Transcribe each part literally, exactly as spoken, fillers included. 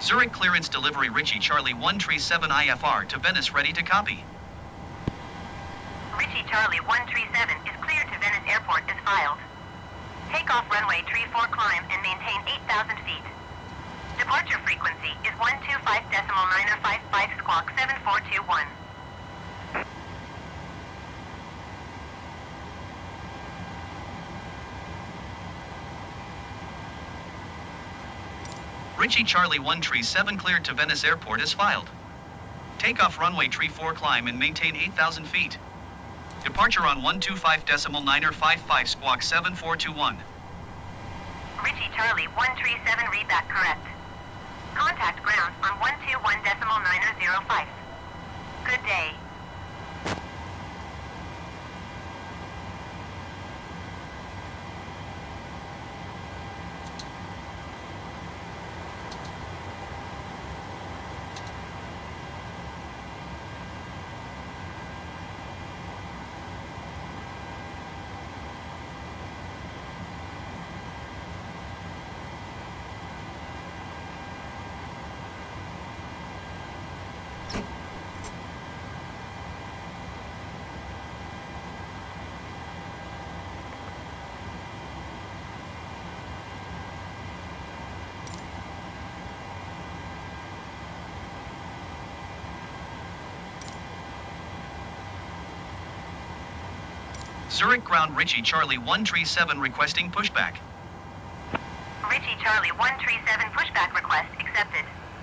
Zurich clearance delivery Richie Charlie one three seven I F R to Venice ready to copy. Richie Charlie one three seven is cleared to Venice Airport as filed. Takeoff runway three four climb and maintain eight thousand feet. Departure frequency is one two five decimal nine five five squawk seven four two one. Richie Charlie one three seven cleared to Venice Airport as filed. Takeoff runway three four climb and maintain eight thousand feet. Departure on one two five decimal nine five five squawk seven four two one. Richie Charlie one three seven readback correct. Contact ground on one two one decimal nine zero five. Good day. Zurich ground Richie Charlie one three seven requesting pushback. Richie Charlie one three seven pushback request accepted.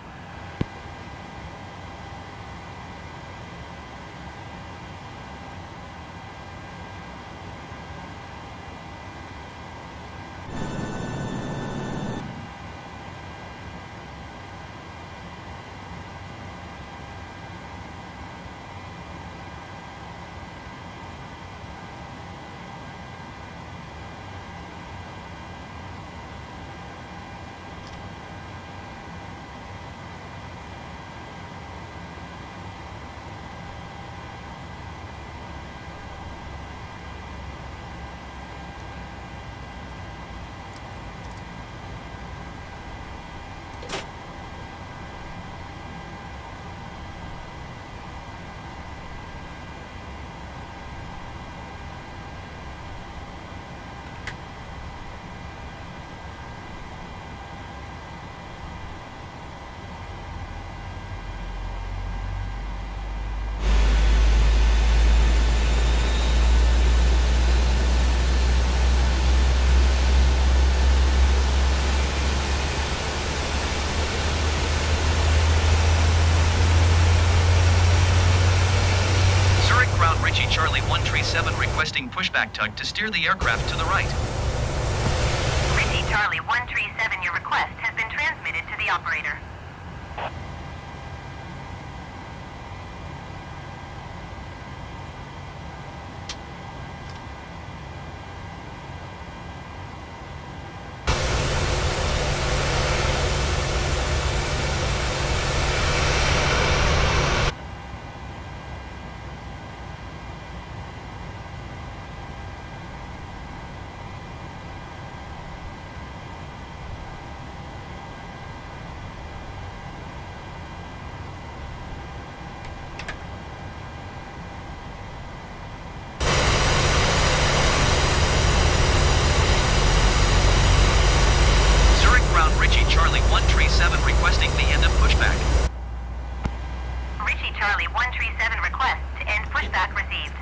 Charlie one three seven requesting pushback tug to steer the aircraft to the right. Richie Charlie one three seven, your request has been transmitted to the operator. Requesting the end of pushback. Richie Charlie one three seven request to end pushback received.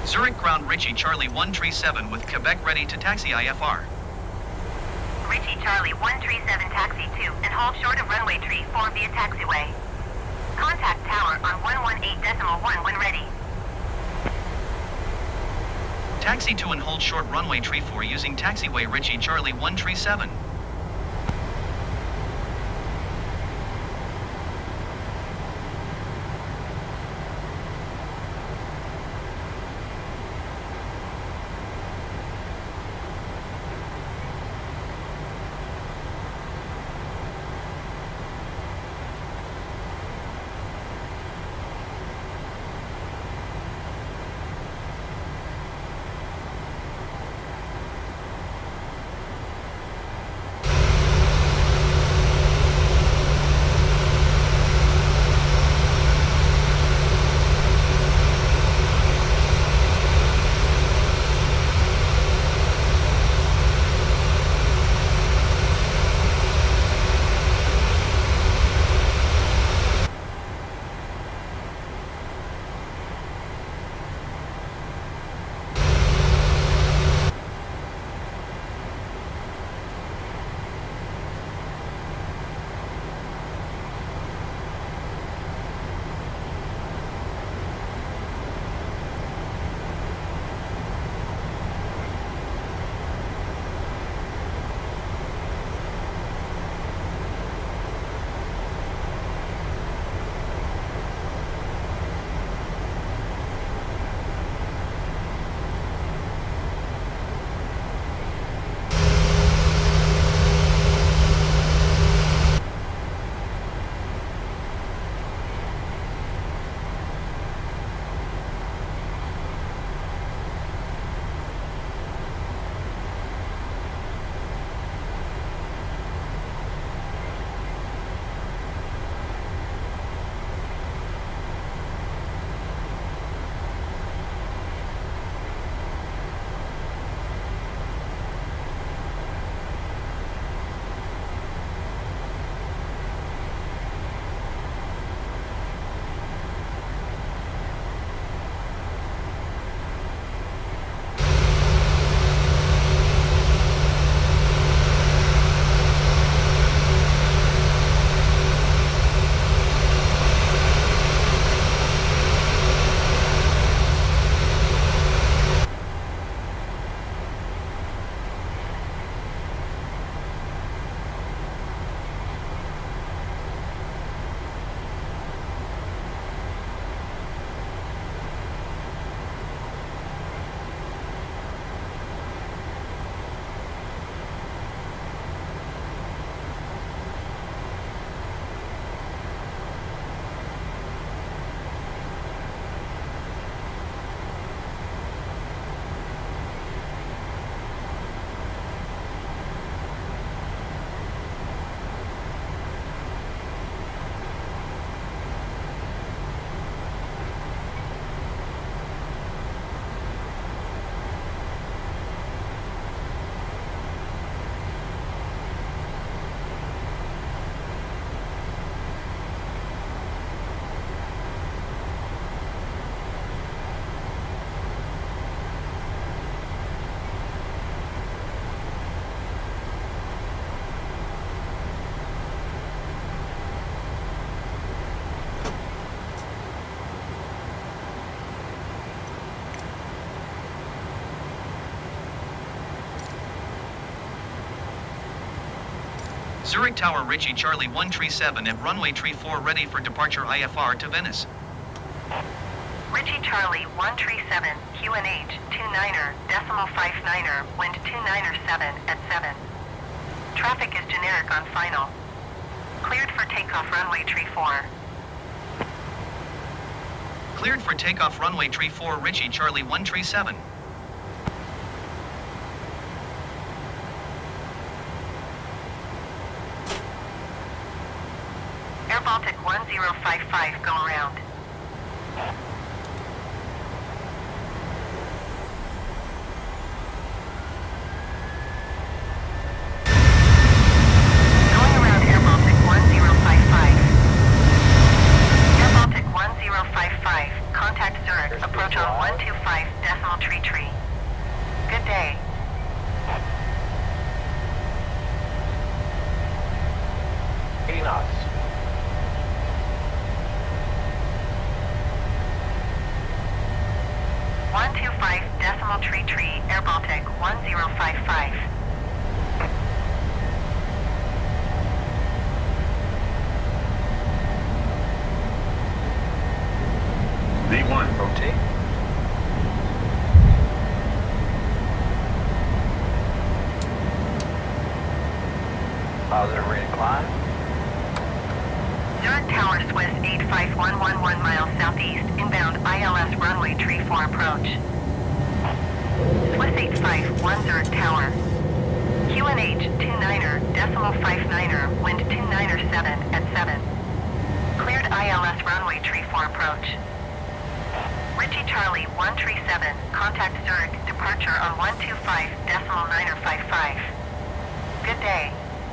Zurich ground Richie Charlie one three seven with Quebec ready to taxi I F R. Richie Charlie one three seven taxi two and hold short of runway tree four via taxiway. Contact tower on one one eight decimal one when ready. Taxi to and hold short runway tree four using taxiway Richie Charlie one three seven. Zurich Tower Richie Charlie one three seven at runway tree four ready for departure I F R to Venice. Richie Charlie one three seven, Q N H two niner, decimal five niner, wind two niner seven at seven. Traffic is generic on final. Cleared for takeoff runway tree four. Cleared for takeoff runway tree four Richie Charlie one three seven. Air Baltic one zero five five, go around. Going around Air Baltic one zero five five. Air Baltic one zero five five, contact Zurich, approach on one two five decimal five five. V one, rotate. Positive rate of climb. Zurich Tower Swiss eight five one one one miles southeast, inbound I L S runway tree four approach. Swiss eight five one Zurich Tower. Q N H two niner, decimal five niner, wind two niner seven at seven. Cleared I L S runway tree four approach. Richie Charlie one three seven, contact Zurich, departure on one two five decimal niner five five. Good day.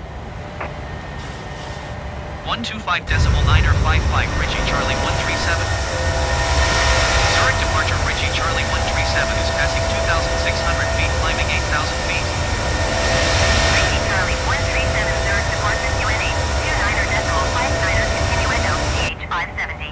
one two five decimal niner five five, Richie Charlie one three seven. Zurich departure Richie Charlie one three seven is passing two thousand six hundred feet, climbing eight thousand feet. Richie Charlie one three seven, Zurich departure Q N H two niner decimal five niner, continuendo C H five seventy.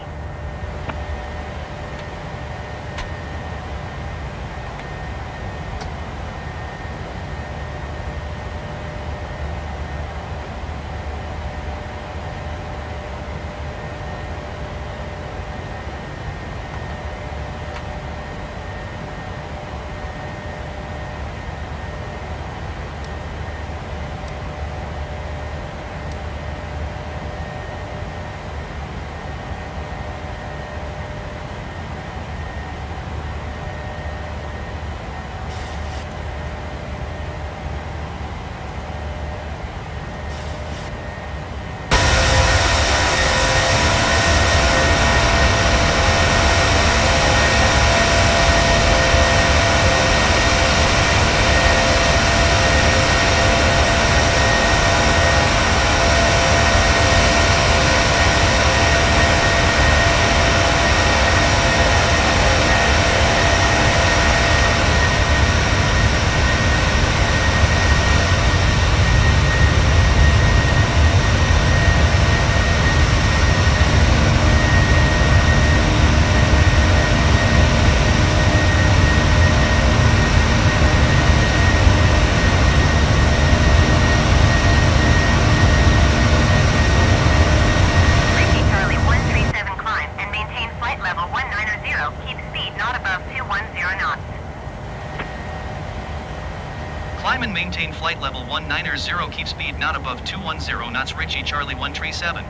Climb and maintain flight level one niner zero, keep speed not above two one zero knots, Richie Charlie one three seven.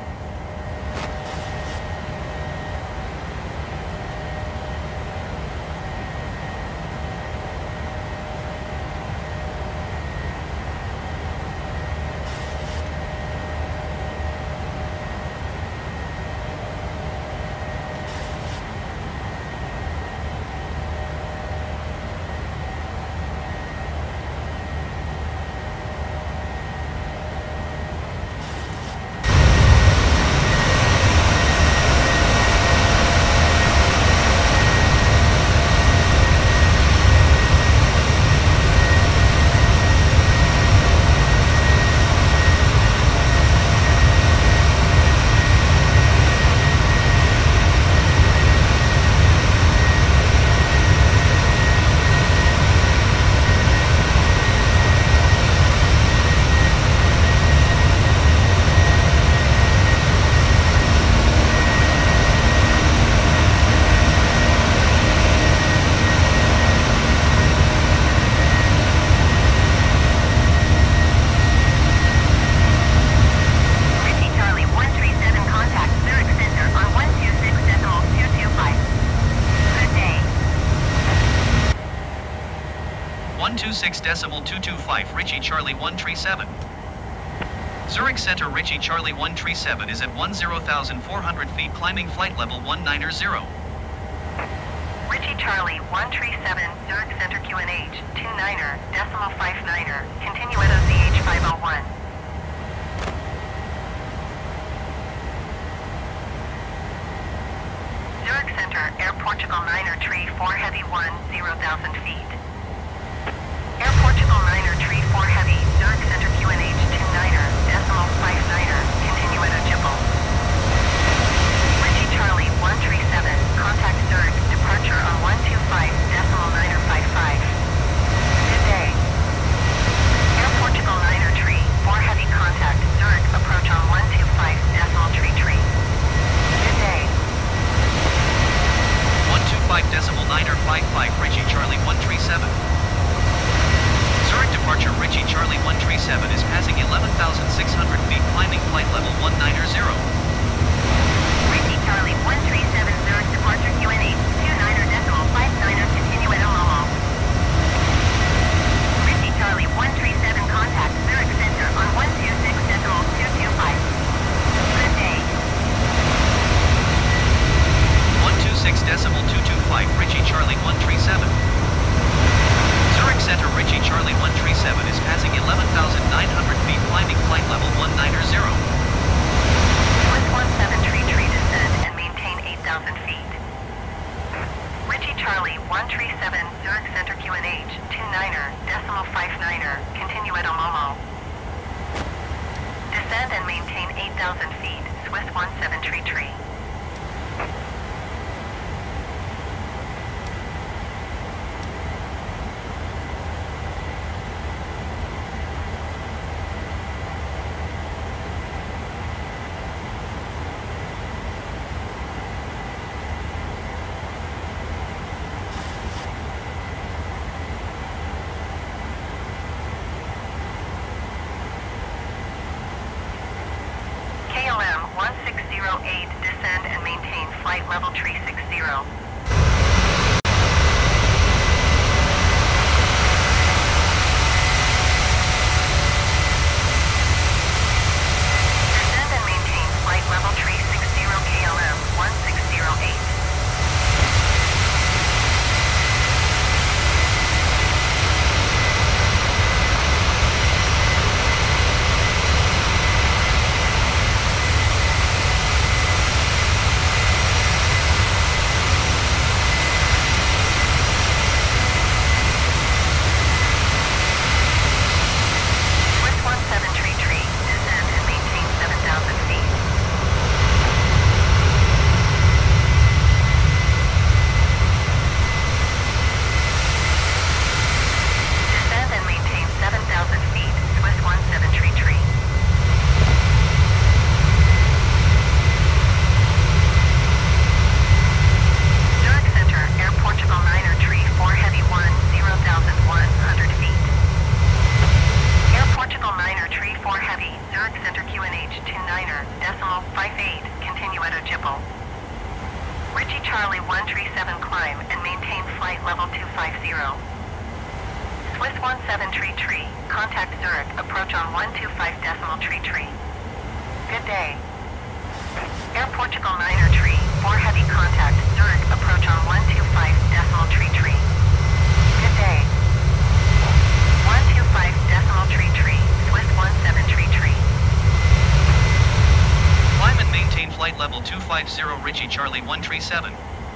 one two six decimal two two five, Richie Charlie one three seven. Zurich Center Richie Charlie one three seven is at ten thousand four hundred feet, climbing flight level one niner zero. Richie Charlie one three seven, Zurich Center Q N H two niner, decimal five niner, continuando Z H five oh one. Zurich Center, Air Portugal niner tree four heavy one, zero thousand feet. Air Portugal niner tree four heavy, Zurich Center Q N H two niner, decimal five niner, continuando Jipple. Richie Charlie one three seven, contact Zurich, departure on one two five decimal niner five five. Good day. niner five five Richie Charlie one three seven. Zurich departure Richie Charlie one three seven is passing eleven thousand six hundred feet, climbing flight level one ninety. Richie Charlie one three seven Zurich departure Q N H two niner decimal five niner, continue at Omomo. Richie Charlie one three seven contact Zurich Center on one two six decimal two two five. Good day. one two six decimal two two five Richie Charlie one three seven. Zurich Center Richie Charlie one three seven is passing eleven thousand nine hundred feet, climbing flight level one ninety. Swiss one seven tree tree descend and maintain eight thousand feet. Richie Charlie one three seven Zurich Center Q N H two niner decimal five niner, continue at Omomo. Descend and maintain eight thousand feet, Swiss one seven tree tree. K L M one six zero eight, descend and maintain flight level three sixty. Descend and maintain flight level three sixty K L M one six zero eight. Richie Charlie one three seven climb and maintain flight level two fifty. Swiss one seven tree tree, contact Zurich, approach on one two five decimal tree tree. Good day. Air Portugal niner tree, four heavy contact Zurich, approach on one two five decimal tree tree. Good day. one two five decimal tree tree, Swiss one seven tree tree. Climb and maintain flight level two fifty Richie Charlie one three seven.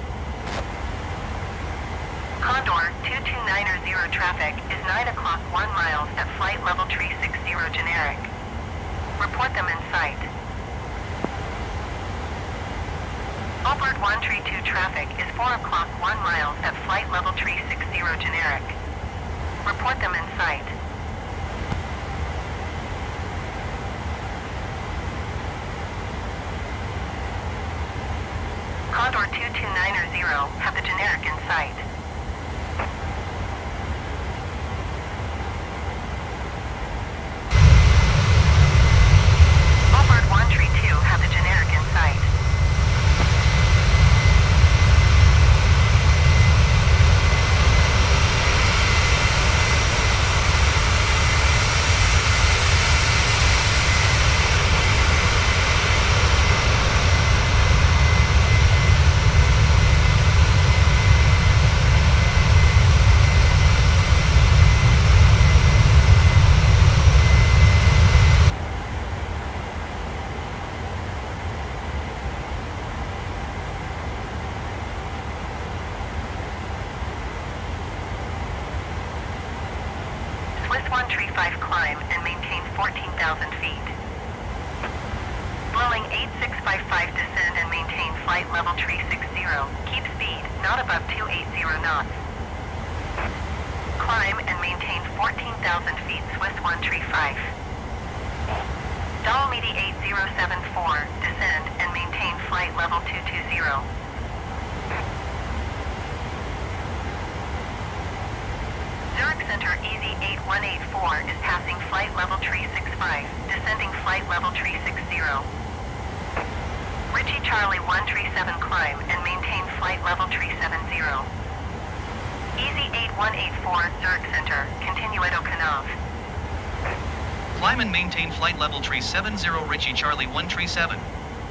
Condor two two nine zero traffic is nine o'clock one miles at flight level three sixty generic. Report them in sight. Allbird one three two traffic is four o'clock one miles at flight level three sixty generic. Report them in sight. Condor two two nine zero, have the generic in sight. Allbird one three two, have the generic in sight. one three five climb and maintain fourteen thousand feet. Blowing eight six five five descend and maintain flight level three sixty. Keep speed, not above two eighty knots. Climb and maintain fourteen thousand feet, Swiss one three five. Dolomiti eight zero seven four, descend and maintain flight level two two zero. one eight four is passing flight level tree six five, descending flight level tree six zero. Richie Charlie one three seven climb and maintain flight level tree seven zero. Easy eight one eight four Zurich Center, continue at Okanav. Climb and maintain flight level tree seven zero Richie Charlie one three seven.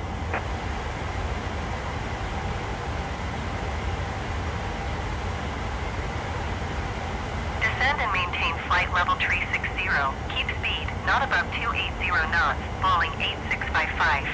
Descend and maintain flight level tree six zero. Keep speed, not above two eighty knots, Boeing eight six five five.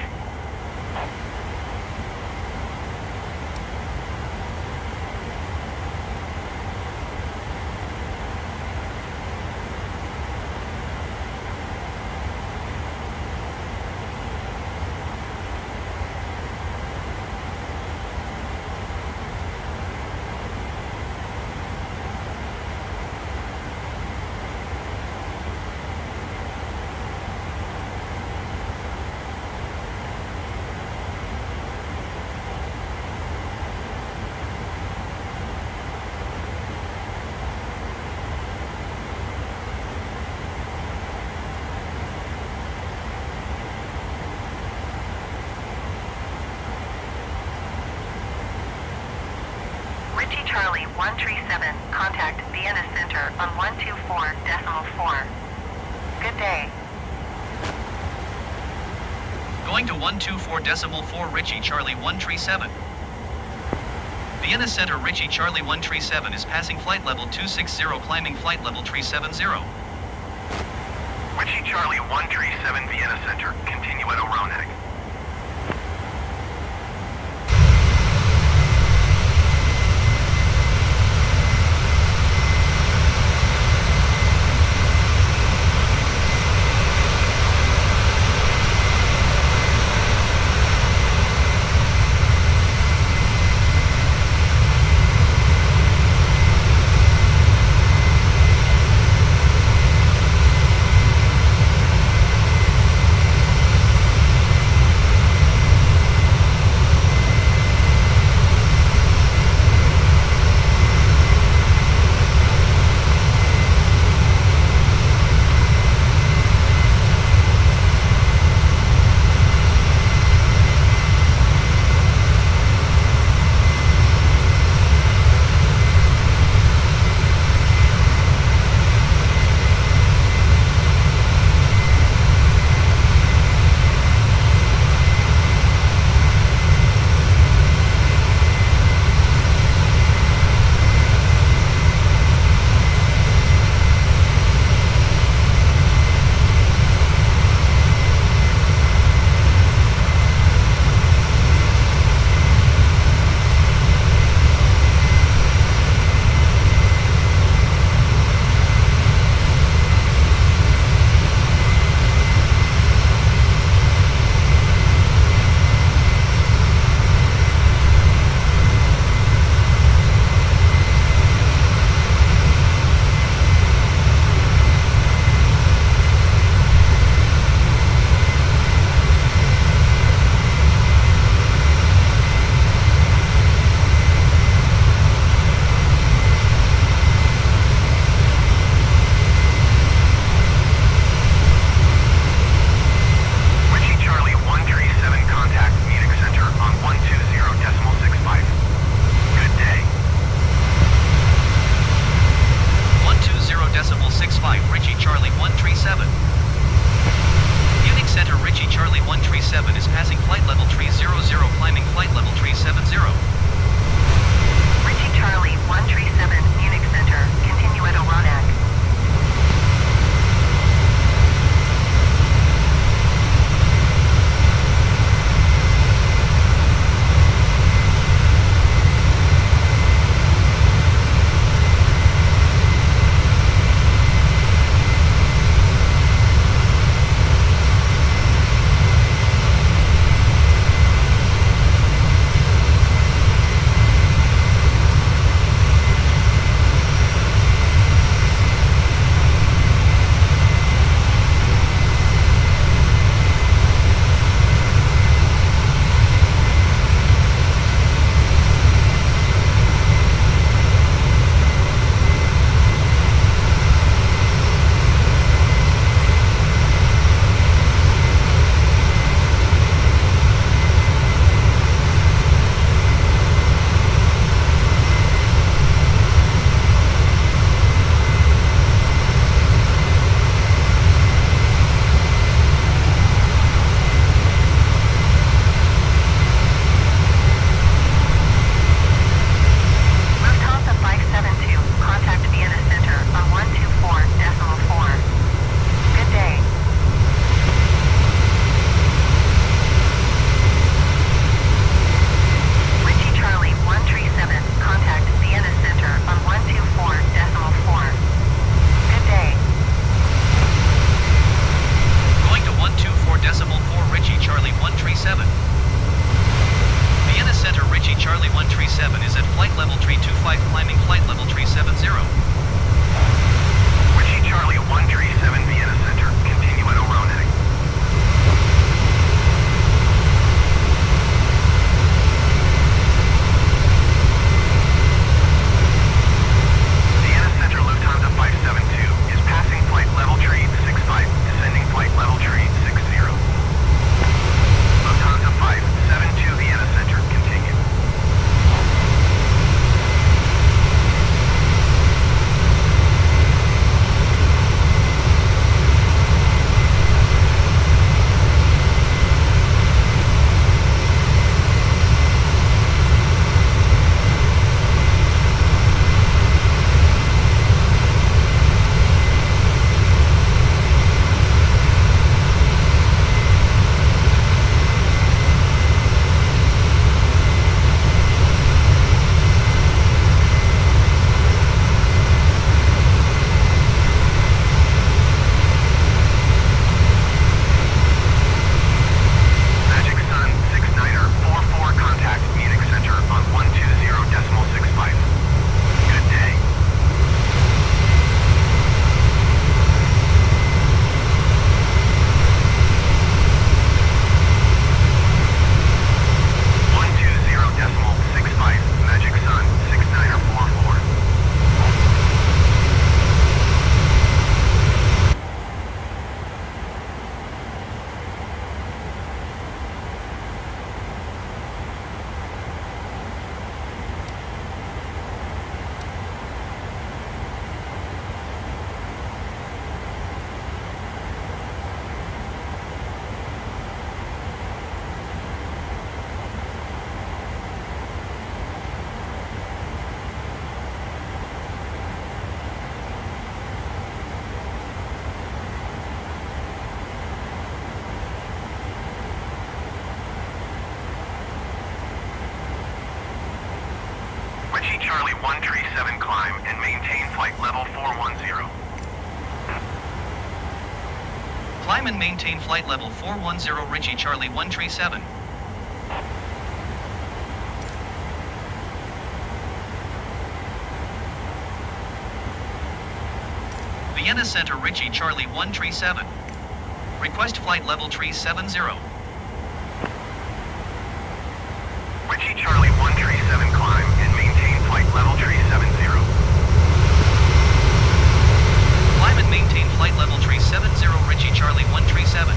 Richie Charlie one three seven, contact Vienna Center on one two four decimal four. Good day. Going to one two four decimal four Richie Charlie one three seven. Vienna Center Richie Charlie one three seven is passing flight level two six zero, climbing flight level three seven zero. Richie Charlie one three seven Vienna Center, continue at Oronek. Charlie one three seven is at flight level three two five climbing flight level three seven zero. Richie Charlie one three seven Vienna Center, continue at Oronek. Vienna Center Lufthansa five seven two is passing flight level tree six five, descending flight level tree six zero. Lufthansa five seven two Vienna Center, continue. Magic Sun six niner four four contact Munich Center on one two zero decimal six five. Good day. one two zero decimal six five, Magic Sun six niner four four. Richie Charlie one three seven climb and maintain flight level four one zero. Climb and maintain flight level four one zero Richie Charlie one three seven. Vienna Center Richie Charlie one three seven. Request flight level three seven zero. Richie Charlie one three seven climb and maintain flight level three seven zero. Climb and maintain flight level three seven zero Richie Charlie one three seven.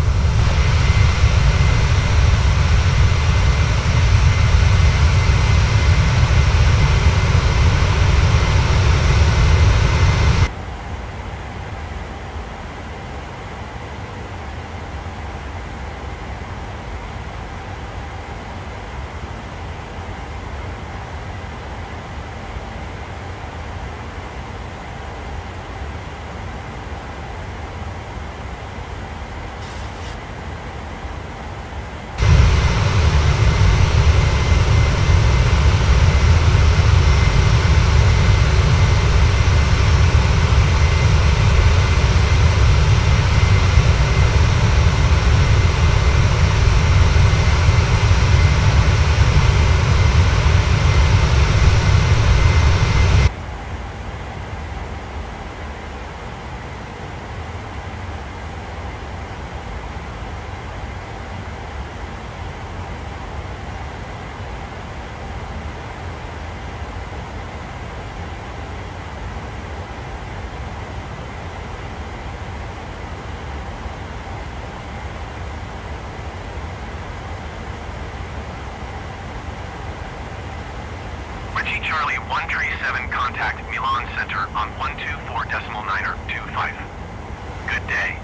Richie Charlie one three seven contact Milan Center on one two four decimal niner two five. Good day.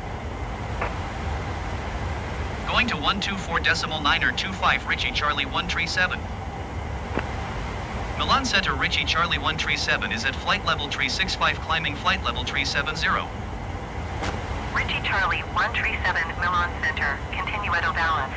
Going to one two four decimal niner two five Richie Charlie one three seven. Milan Center Richie Charlie one three seven is at flight level three six five climbing flight level three seven zero. Richie Charlie one three seven Milan Center, continue at Ovalis.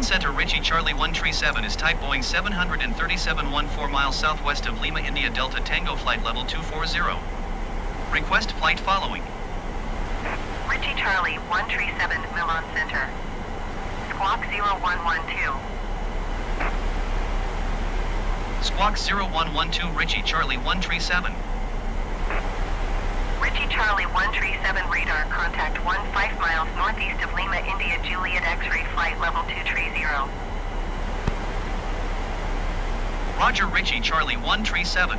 Ground Center Richie Charlie one three seven is type Boeing seven thirty-seven fourteen miles southwest of Lima, India Delta Tango flight level two forty. Request flight following. Richie Charlie one three seven Milan Center. Squawk zero one one two. Squawk zero one one two Richie Charlie one three seven. Richie Charlie one three seven radar contact one five miles northeast of Lima, India Juliet X-ray flight level two three zero. Roger Richie Charlie one three seven.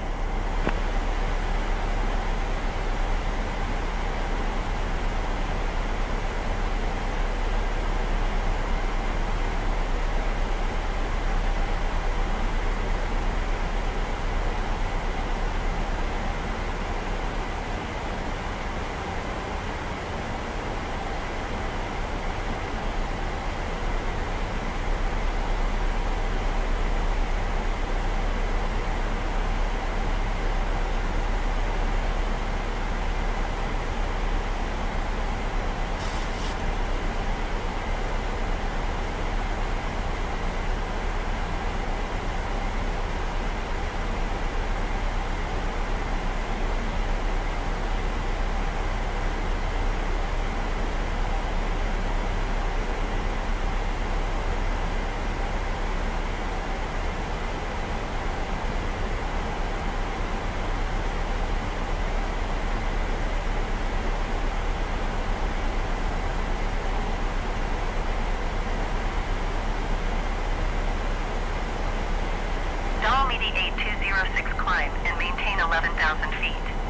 eight two zero six climb and maintain eleven thousand feet.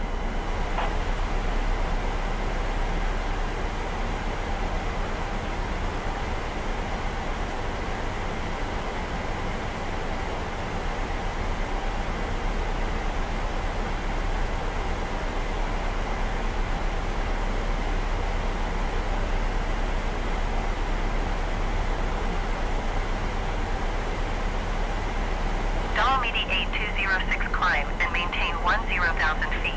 eight two zero six climb and maintain ten thousand feet.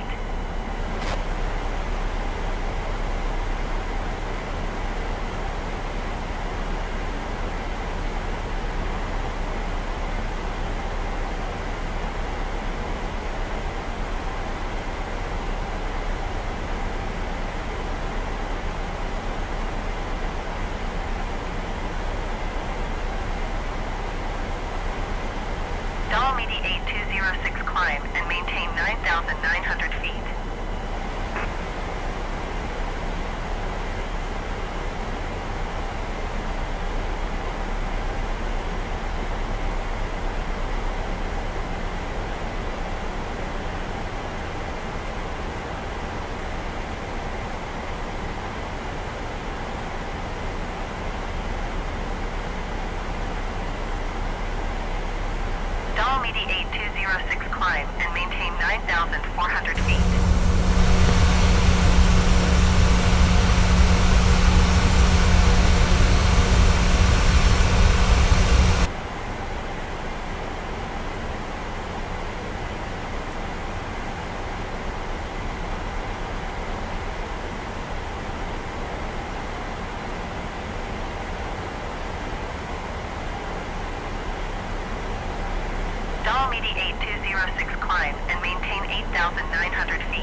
eight two zero six climb and maintain nine thousand nine hundred feet. eight two zero six climb and maintain nine thousand four hundred feet. eight two zero six climb and maintain eight thousand nine hundred feet.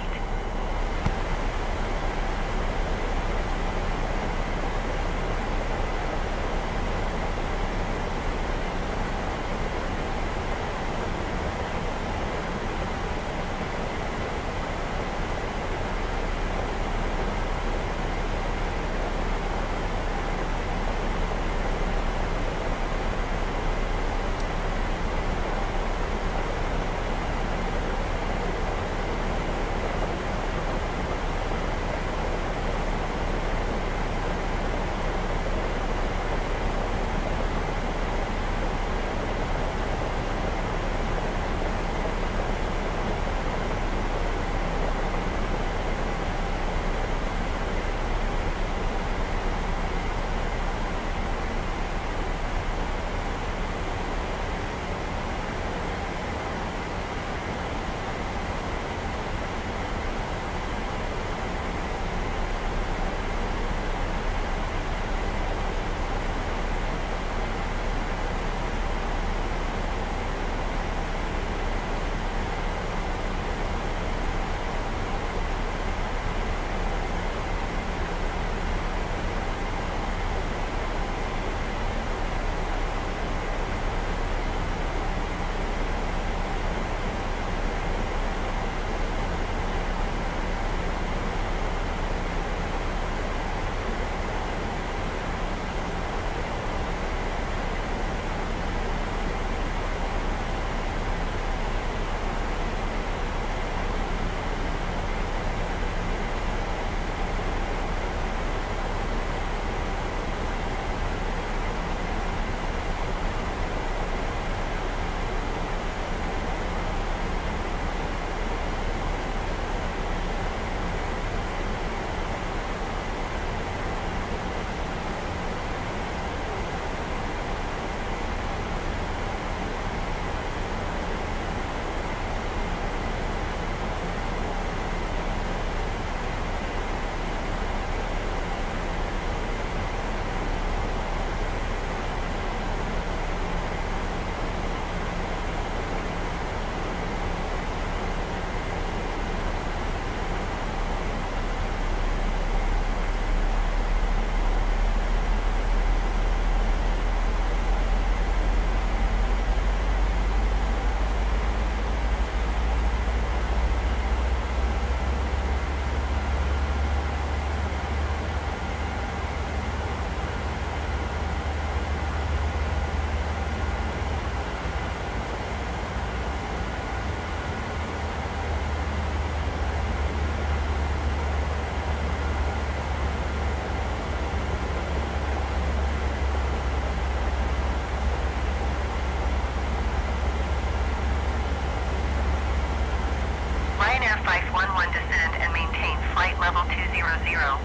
descend and maintain flight level two hundred.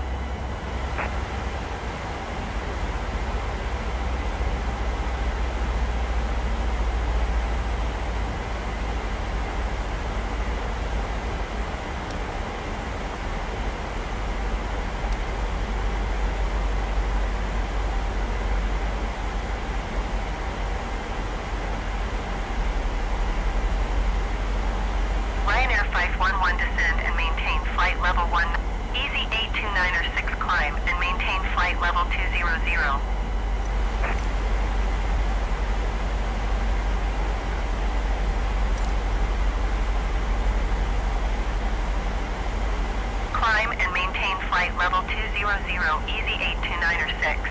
Ryanair five one one descend and maintain flight level one. Easy eight two nine or six climb and maintain flight level two hundred. Climb and maintain flight level two hundred. Easy eight two nine or six.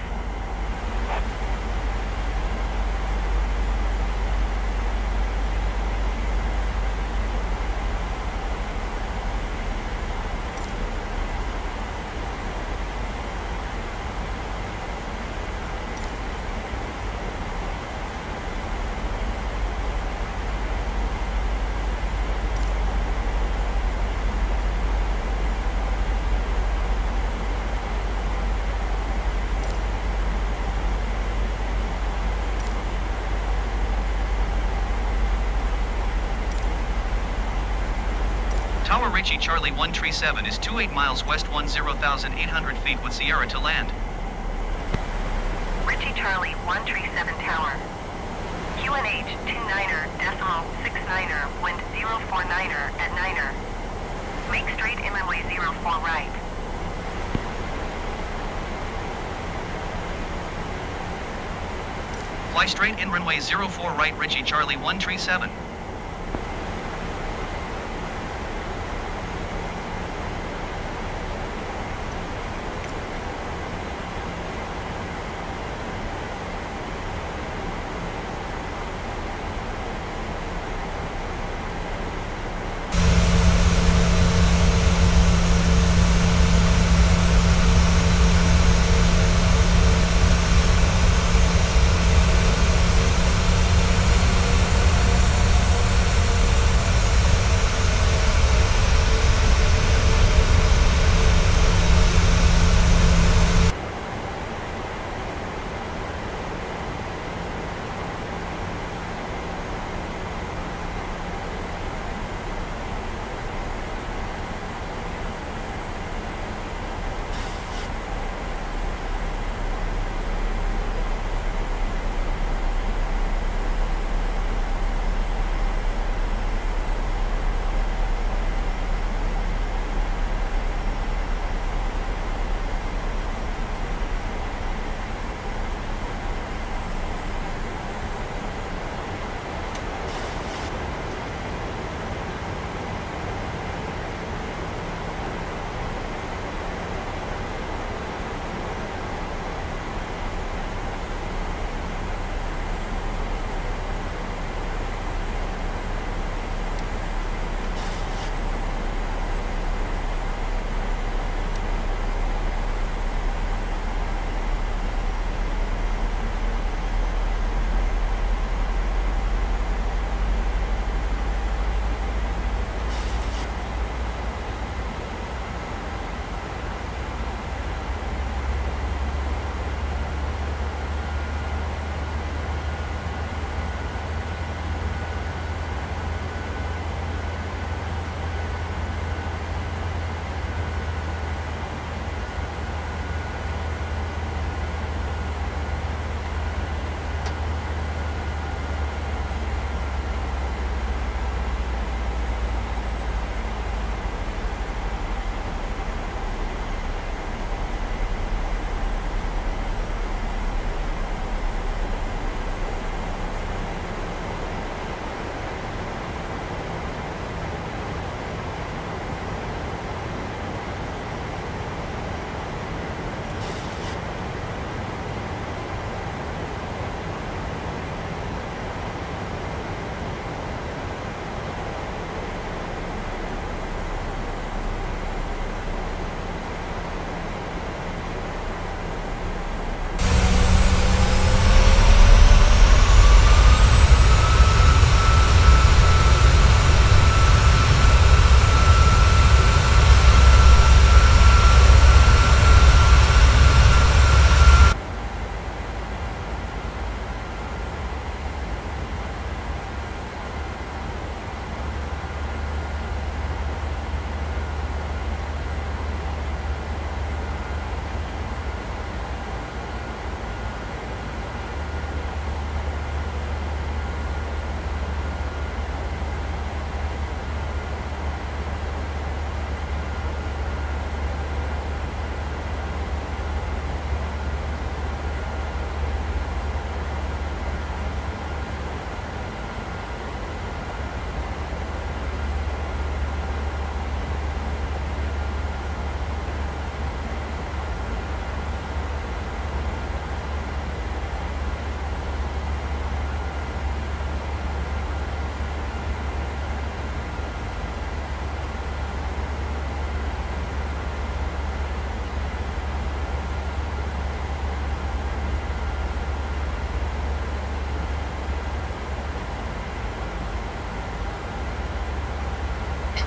Tower Richie Charlie one three seven is two eight miles west ten thousand eight hundred feet with Sierra to land. Richie Charlie one three seven Tower. Q N H two niner decimal six niner wind zero four niner at niner. Make straight in runway zero four right. Fly straight in runway zero four right Richie Charlie one three seven.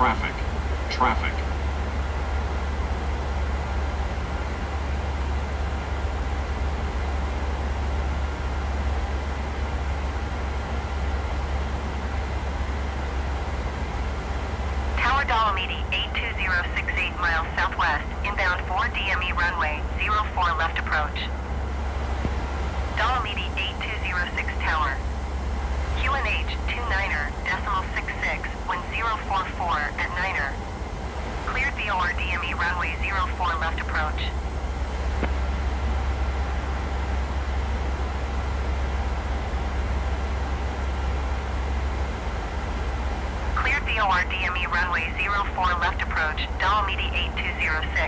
Traffic. Traffic. Tower Dolomiti eight two zero six eight miles southwest, inbound four D M E runway zero four left approach. Dolomiti eight two zero six Tower. Q N H two niner decimal six six one zero four four at niner. Cleared V O R D M E runway zero four left approach. Cleared V O R D M E runway zero four left approach, Dolomiti eight two zero six.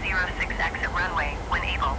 zero six exit runway when able.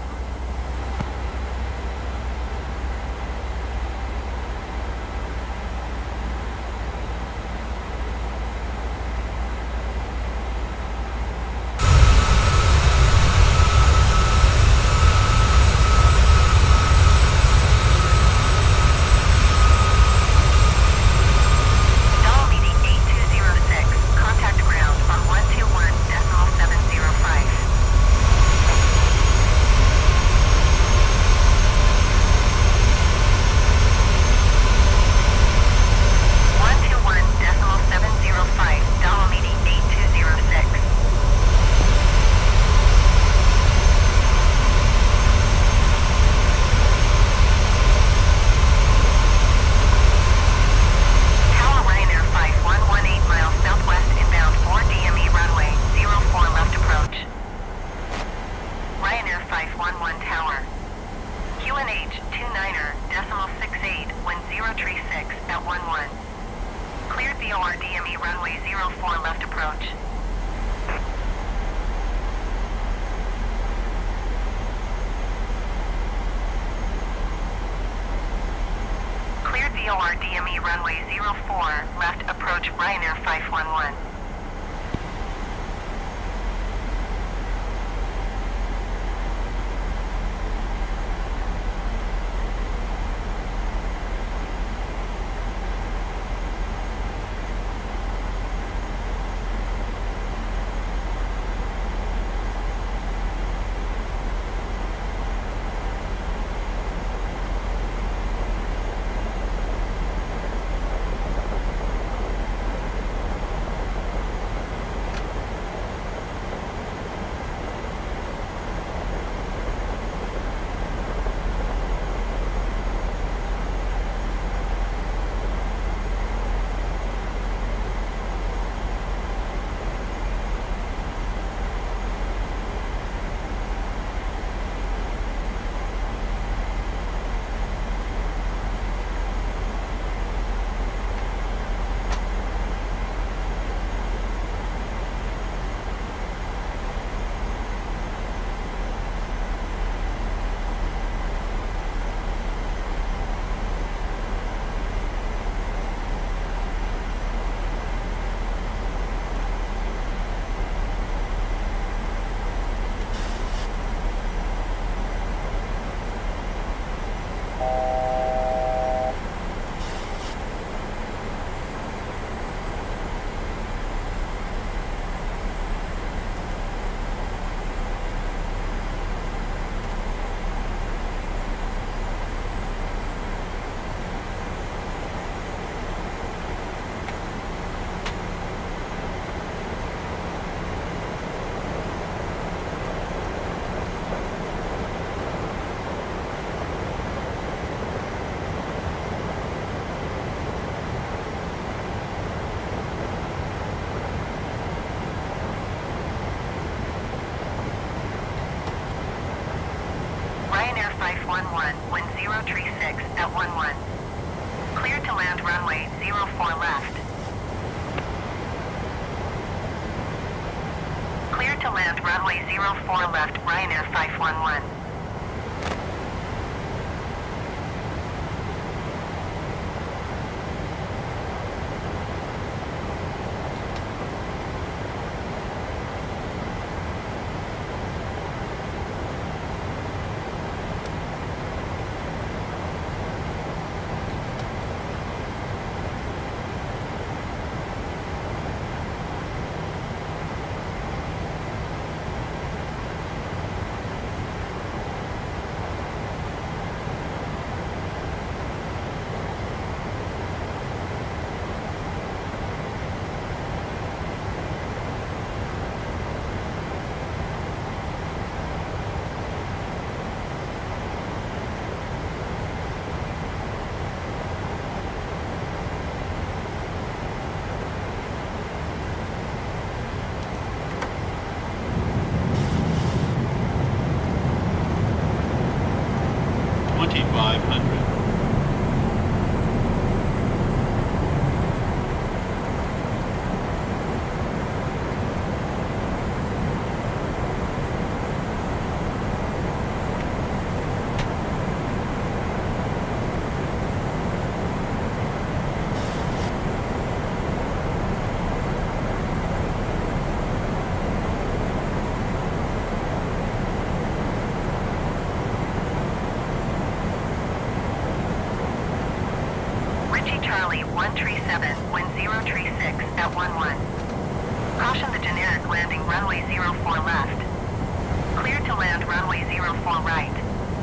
Charlie one three seven, wind zero three six at one one. Caution the generic landing runway zero four left. Clear to land runway zero four right.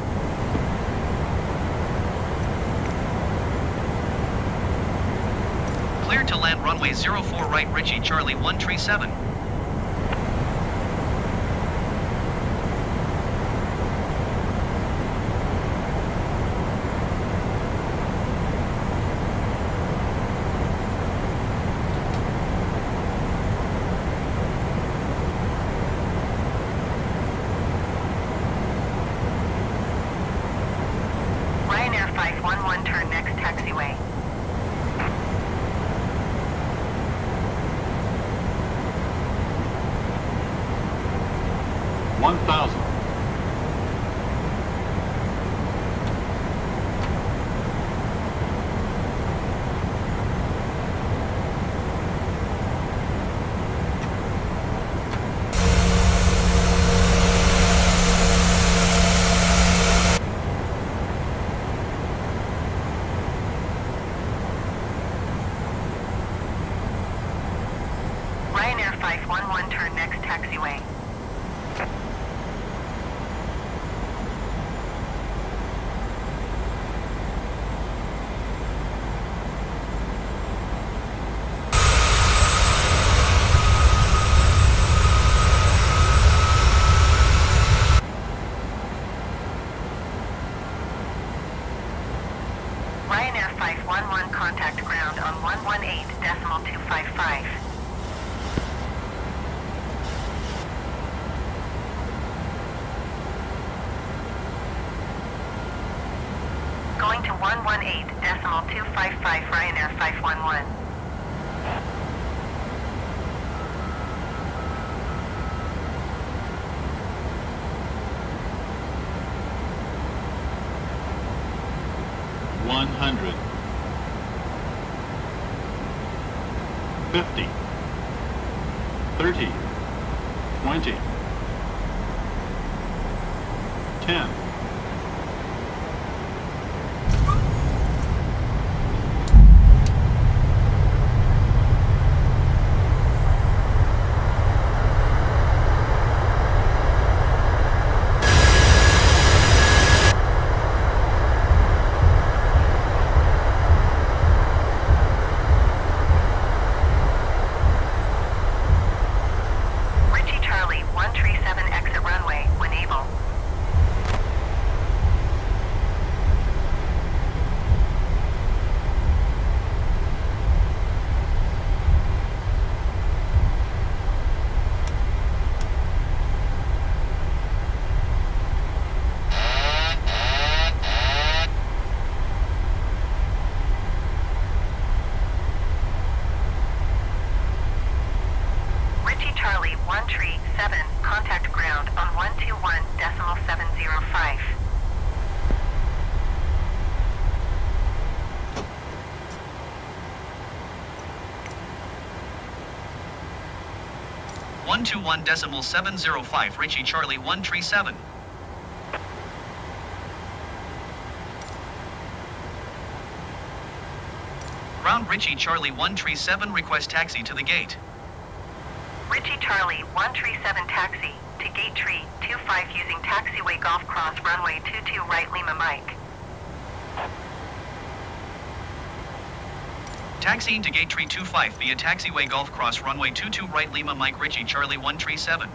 Clear to land runway zero four right, Richie Charlie one three seven. Ryanair five one one, turn next taxiway. one thousand. Ryanair five one one, turn next taxiway. Ryanair five one one, contact ground on one one eight decimal two five five. Going to one one eight decimal two five five, Ryanair five one one. one hundred. fifty. thirty. twenty. ten. Richie Charlie one three seven, exit runway when able. Richie Charlie one three seven, contact ground on one two one decimal seven zero five. one two one decimal seven zero five, Richie Charlie one three seven. Ground Richie Charlie one three seven, request taxi to the gate. Richie Charlie one three seven, taxi to gate tree two five using taxiway Golf Cross runway two two right, Lima Mike. Taxiing to gate tree two five via taxiway Golf Cross runway two two right, Lima Mike, Richie Charlie one three seven.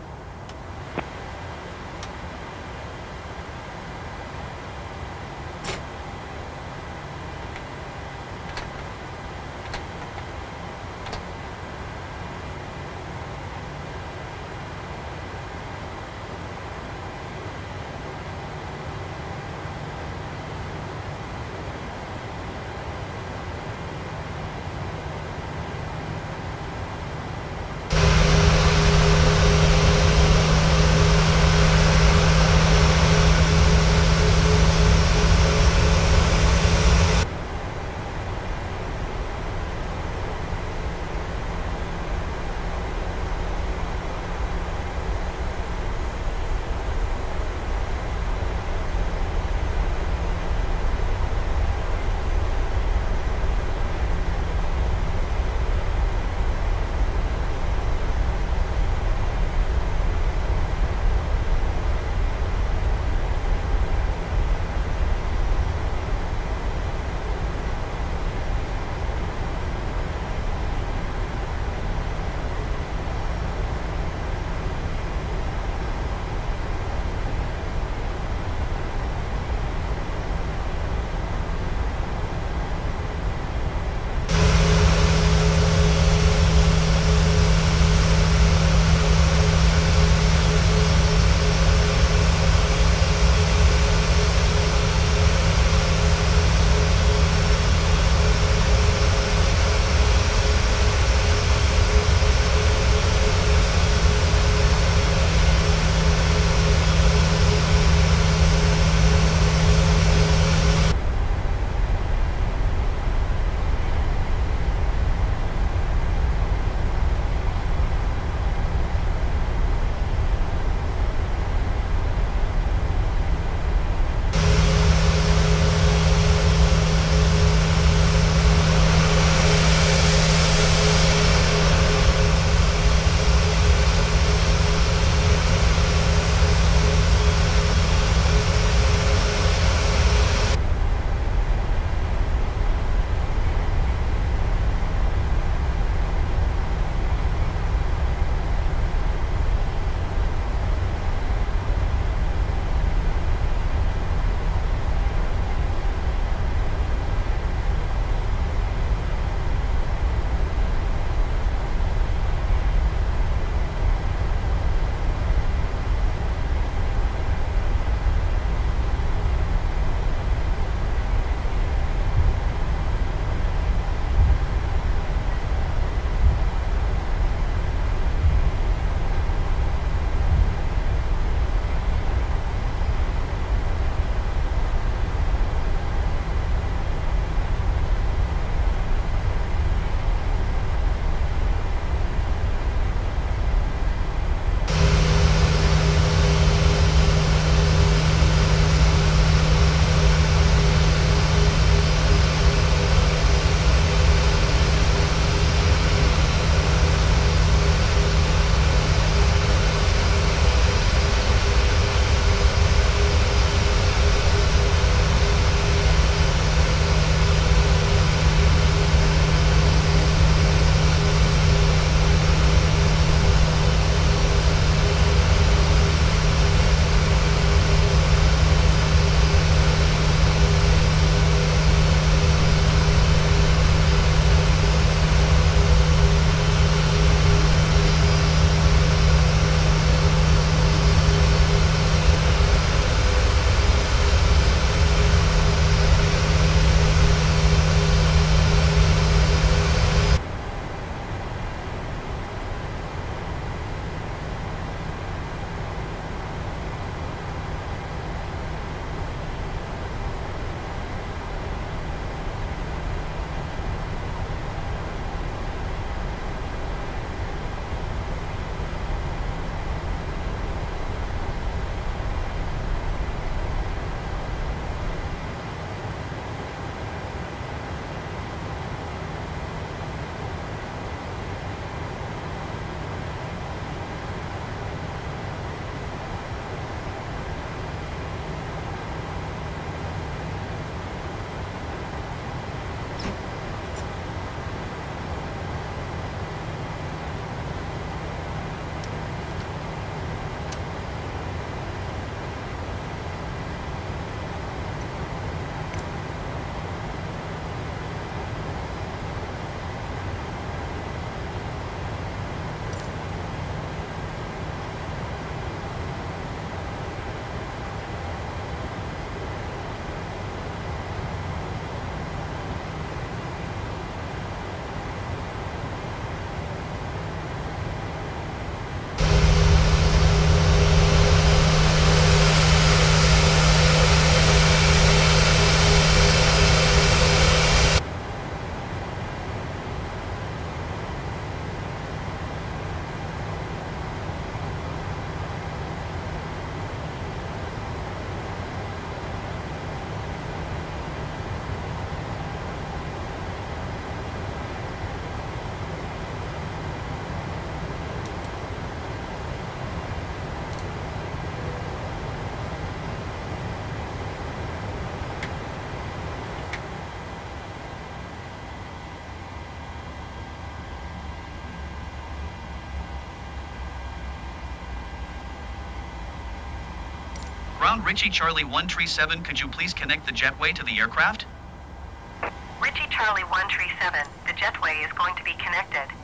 Ground Richie Charlie one three seven, could you please connect the jetway to the aircraft? Richie Charlie one three seven, the jetway is going to be connected.